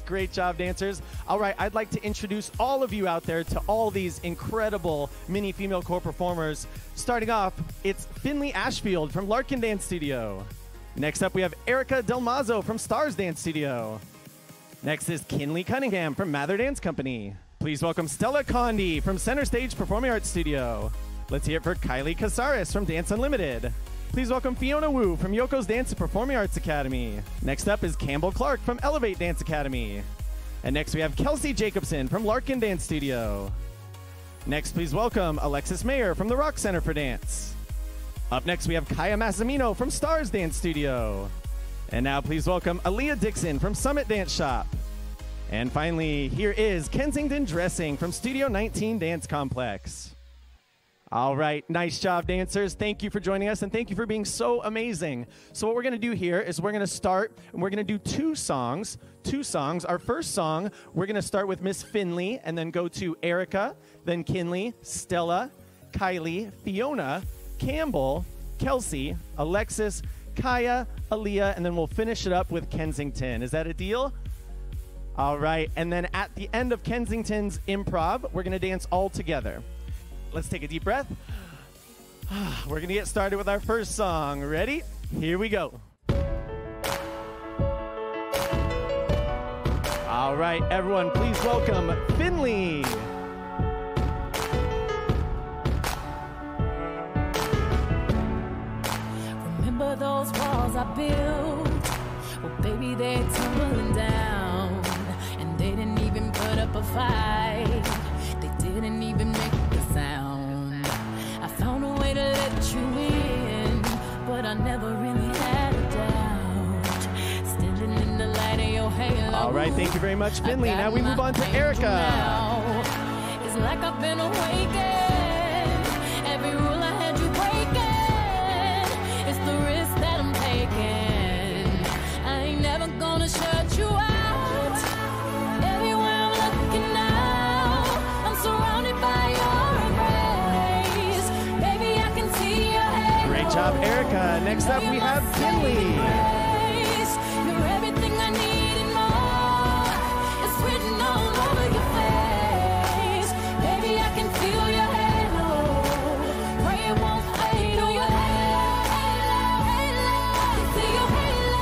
Great job, dancers. All right, I'd like to introduce all of you out there to all these incredible mini female core performers. Starting off, it's Finley Ashfield from Larkin Dance Studio. Next up, we have Erica Del Mazo from Stars Dance Studio. Next is Kinley Cunningham from Mather Dance Company. Please welcome Stella Condi from Center Stage Performing Arts Studio. Let's hear it for Kylie Casares from Dance Unlimited. Please welcome Fiona Wu from Yoko's Dance and Performing Arts Academy. Next up is Campbell Clark from Elevate Dance Academy. And next we have Kelsey Jacobson from Larkin Dance Studio. Next, please welcome Alexis Mayer from the Rock Center for Dance. Up next, we have Kaya Massimino from Stars Dance Studio. And now please welcome Aaliyah Dixon from Summit Dance Shop. And finally, here is Kensington Dressing from Studio 19 Dance Complex. All right, nice job, dancers. Thank you for joining us, and thank you for being so amazing. So what we're going to do here is we're going to start, and we're going to do two songs. Our first song, we're going to start with Miss Finley, and then go to Erica, then Kinley, Stella, Kylie, Fiona, Campbell, Kelsey, Alexis, Kaya, Aaliyah, and then we'll finish it up with Kensington. Is that a deal? All right, and then at the end of Kensington's improv, we're going to dance all together. Let's take a deep breath. We're going to get started with our first song. Ready? Here we go. All right, everyone, please welcome Finley. Remember those walls I built? Well, baby, they're tumbling down. And they didn't even put up a fight. They didn't even make a sound. I found a way to let you in, but I never really had a doubt. Standing in the light of your halo. All right, thank you very much, Finley. Now we move on to Erica. It's like I've been awakened. Every rule I had you breaking. It's the risk that I'm taking. I ain't never gonna shut you out. Everywhere I'm looking now, I'm surrounded by your embrace. Baby, I can see your halo. Great job, Erica. Next up, we have Kinley. You're everything I need and more. It's written all over your face. Baby, I can feel your halo. Pray it won't fade. Oh, your halo, halo, halo. I see your halo,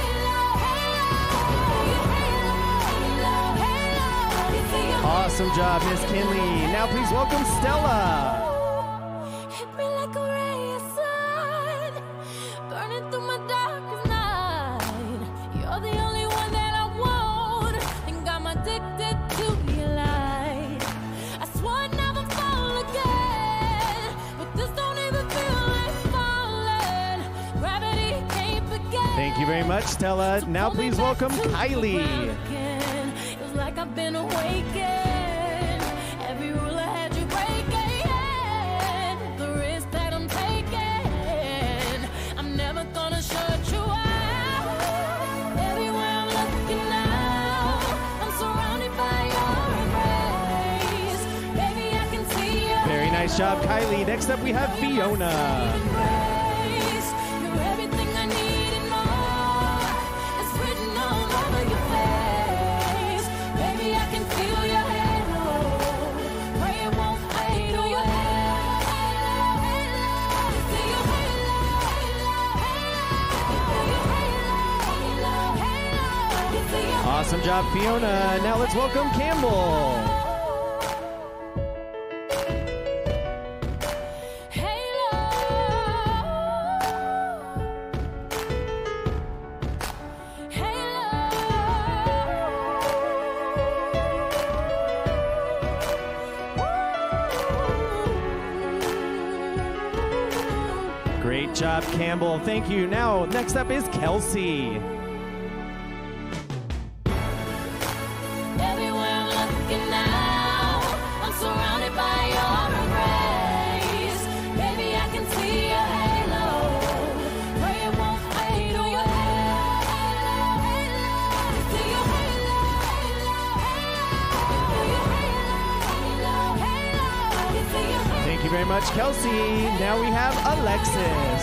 halo, halo, halo. Awesome job, Miss Kinley. Now please welcome Stella. Hit me like a ray of sun, burning through my darkest night. You're the only one that I want, and I'm addicted to your light. I swore I'd never fall again, but this don't even feel like falling. Gravity can't begin. Thank you very much, Stella. Now please welcome Kylie. It was like I've been awakened. Every rule I had you breaking. The risk that I'm taking. I'm never gonna shut you out. Everywhere I'm looking now, I'm surrounded by your embrace. Baby, I can see your Very nice job, Kylie. Next up, we have Fiona. embrace. You're everything I need and more. It's written all over your face. Baby, I can feel your halo. Pray it won't fade. Oh, your halo, halo, halo. I see your halo, halo, halo. I see your halo. Awesome job, Fiona. Now let's welcome Campbell. Great job, Campbell. Thank you. Now, next up is Kelsey. Everywhere I'm looking now, I'm surrounded by your embrace. Baby, I can see your halo. Pray it won't fade. Oh, your halo, halo, halo. I see your halo, halo, halo. I see your halo. Thank you very much, Kelsey. Now we have Alexis.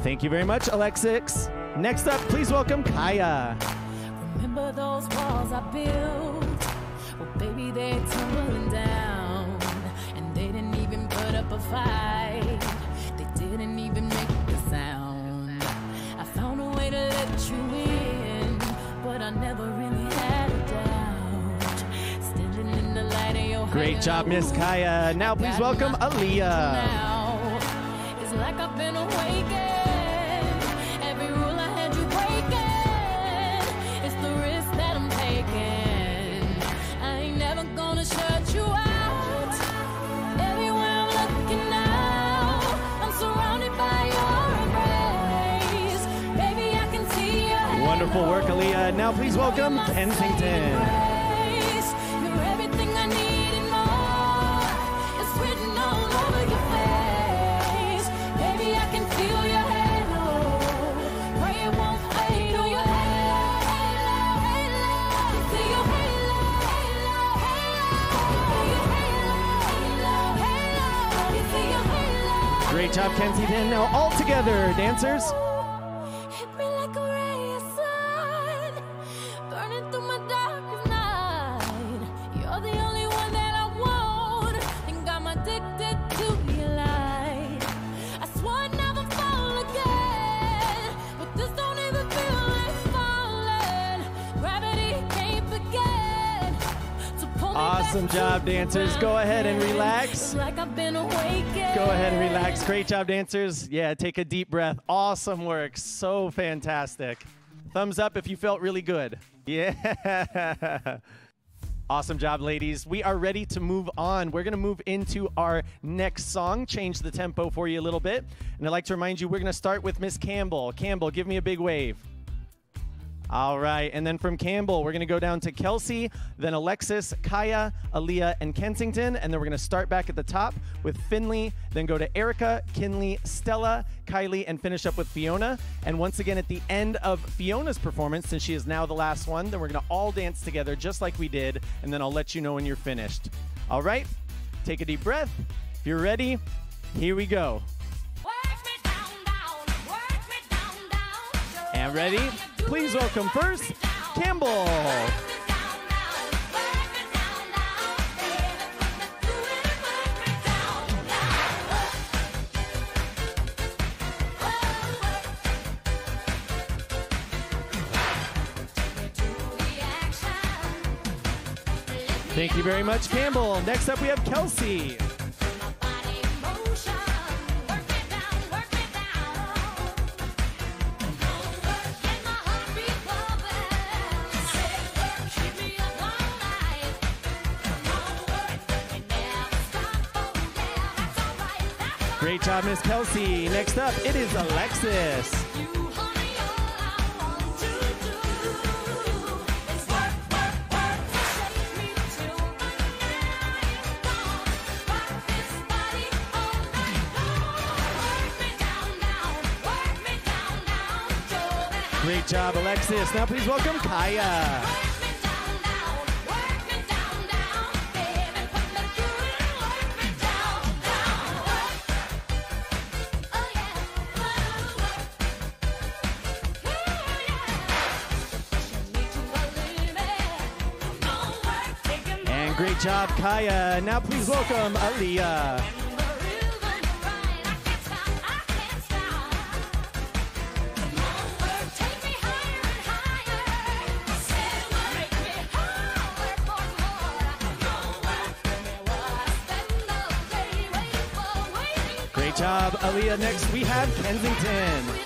Thank you very much, Alexis. Next up, please welcome Kaya. Remember those walls I built? Well, baby, they're tumbling down. And they didn't even put up a fight. They didn't even make a sound. I found a way to let you in, but I never really had a doubt. Standing in the light of your Great job, Miss Kaya. Now please welcome Aaliyah. Now, it's like I've been awakened. Every rule I had you breaking. It's the risk that I'm taking. I ain't never gonna shut you out. Everywhere I'm looking now, I'm surrounded by your embrace. Baby, I can see your halo. Wonderful work, Aaliyah. Now please welcome Kensington. You're everything I need and more. It's written all over your face. Baby, I can feel your halo. Pray it won't fade. Feel your halo, halo, halo. Feel your halo, halo, halo. Feel your halo. Great job, Kensington. Now all together, dancers. Hit me like a ray of sun, burning through my darkest night. You're the only one that I want, and I'm addicted to your light. I swore I'd never fall again, but this don't even feel like falling. Gravity can't forget to pull me Awesome back job, to dancers. the Go ahead and ground. relax. It's like I've been awakened. Go ahead and relax. Great job, dancers. Yeah, take a deep breath. Awesome work. So fantastic. Thumbs up if you felt really good. Yeah. Awesome job, ladies. We are ready to move on. We're going to move into our next song, change the tempo for you a little bit. And I'd like to remind you, we're going to start with Miss Campbell. Campbell, give me a big wave. All right, and then from Campbell, we're going to go down to Kelsey, then Alexis, Kaya, Aaliyah, and Kensington, and then we're going to start back at the top with Finley, then go to Erica, Kinley, Stella, Kylie, and finish up with Fiona. And once again, at the end of Fiona's performance, since she is now the last one, then we're going to all dance together just like we did, and then I'll let you know when you're finished. All right, take a deep breath. If you're ready, here we go. Work me down, down, work me down, down. And ready? Please welcome first, Campbell. Thank you very much, Campbell. Next up, we have Kelsey. Great job, Miss Kelsey. Next up, it is Alexis. Great job, Alexis. Now please welcome Kaya. And great job, Kaya. Now please welcome Aaliyah. Great job, Aaliyah. Next, we have Kensington.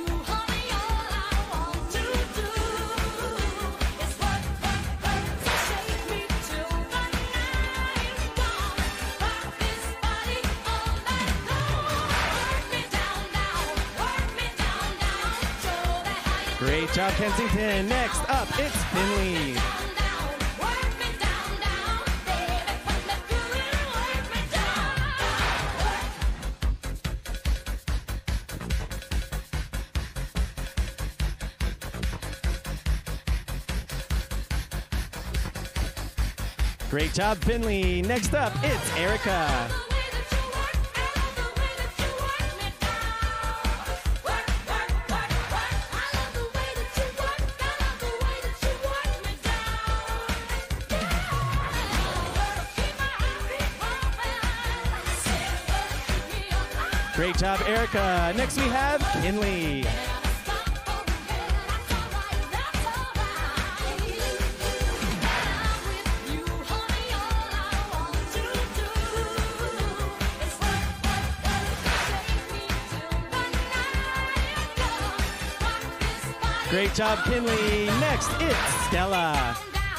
Great job, Kensington. Next up, it's Finley. Great job, Finley. Next up, it's Erica. Great job, Erica. Next we have Kinley. Great job, Kinley. Next, it's Stella.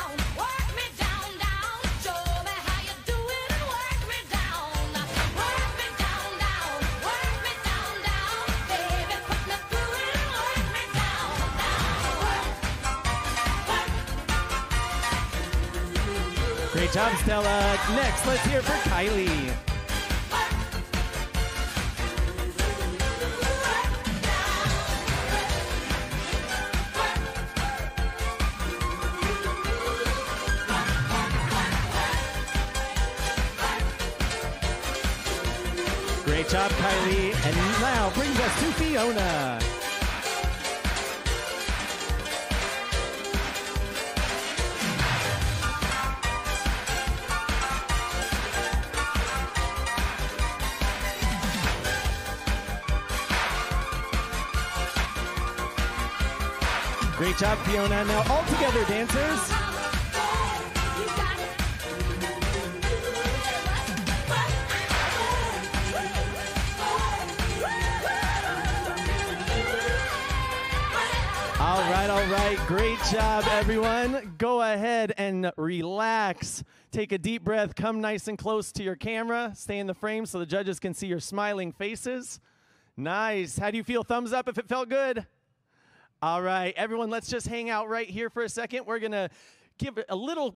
Great job, Stella. Next, let's hear it for Kylie. Great job, Kylie. And now brings us to Fiona. Great job, Fiona. Now all together, dancers. All right. Great job, everyone. Go ahead and relax. Take a deep breath. Come nice and close to your camera. Stay in the frame so the judges can see your smiling faces. Nice. How do you feel? Thumbs up if it felt good. All right, everyone, let's just hang out right here for a second. We're going to give a little